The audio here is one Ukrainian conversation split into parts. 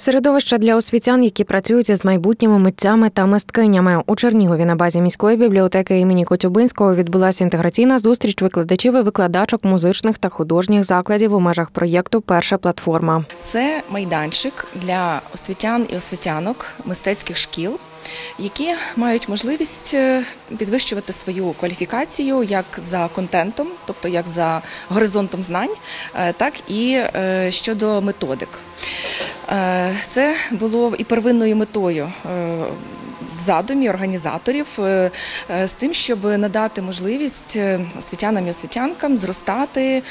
Середовище для освітян, які працюють із майбутніми митцями та мисткинями. У Чернігові на базі міської бібліотеки імені Коцюбинського відбулася інтеграційна зустріч викладачів і викладачок музичних та художніх закладів у межах проєкту «Перша платформа». Це майданчик для освітян і освітянок мистецьких шкіл, які мають можливість підвищувати свою кваліфікацію як за контентом, тобто як за горизонтом знань, так і щодо методик. Це було і первинною метою в задумі організаторів з тим, щоб надати можливість освітянам і освітянкам зростати,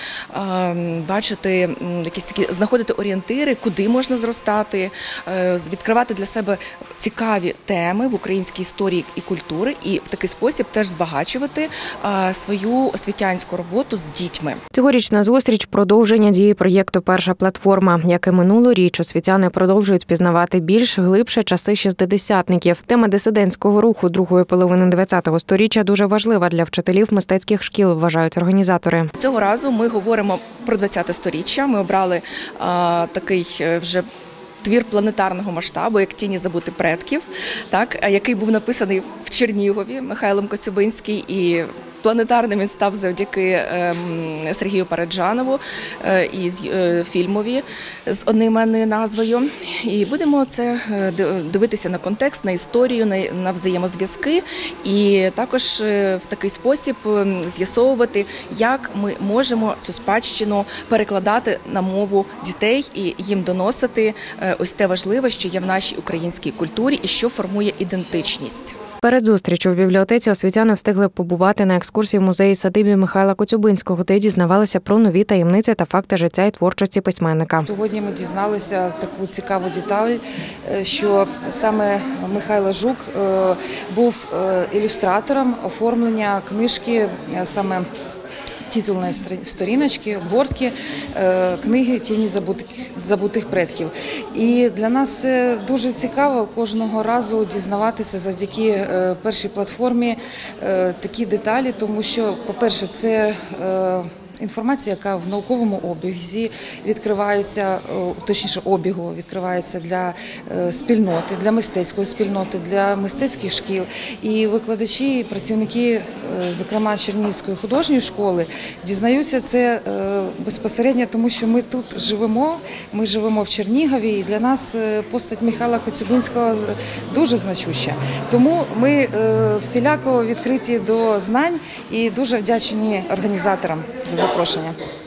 бачити якісь такі, знаходити орієнтири, куди можна зростати, відкривати для себе цікаві теми в українській історії і культури і в такий спосіб теж збагачувати свою освітянську роботу з дітьми. Цьогорічна зустріч – продовження дії проєкту «Перша платформа». Як і минулоріч, освітяни продовжують пізнавати більш глибше часи шістдесятників. Тема дисидентського руху другої половини ХХ століття дуже важлива для вчителів мистецьких шкіл, вважають організатори. Цього разу ми говоримо про ХХ сторіччя. Ми обрали такий вже твір планетарного масштабу, як «Тіні забутих предків», який був написаний в Чернігові Михайлом Коцюбинським, і планетарним він став завдяки Сергію Параджанову і фільмові з одноіменною назвою. І будемо це дивитися на контекст, на історію, на взаємозв'язки і також в такий спосіб з'ясовувати, як ми можемо цю спадщину перекладати на мову дітей і їм доносити ось те важливе, що є в нашій українській культурі і що формує ідентичність. Перед зустрічю в бібліотеці освітяни встигли побувати на екскурсії в музеї-садибі Михайла Коцюбинського, де дізнавалися про нові таємниці та факти життя і творчості письменника. Сьогодні ми дізналися таку цікаву деталь, що саме Михайло Жук був ілюстратором оформлення книжки, саме титульної сторіночки, обгортки книги «Тіні забутих предків». І для нас це дуже цікаво кожного разу дізнаватися завдяки першій платформі такі деталі, тому що, по-перше, це інформація, яка в науковому обігу відкривається, точніше обігу відкривається для спільноти, для мистецької спільноти, для мистецьких шкіл. І викладачі, і працівники, зокрема Чернігівської художньої школи, дізнаються це безпосередньо, тому що ми тут живемо, ми живемо в Чернігові, і для нас постать Михайла Коцюбинського дуже значуща. Тому ми всіляко відкриті до знань і дуже вдячні організаторам за запрошення.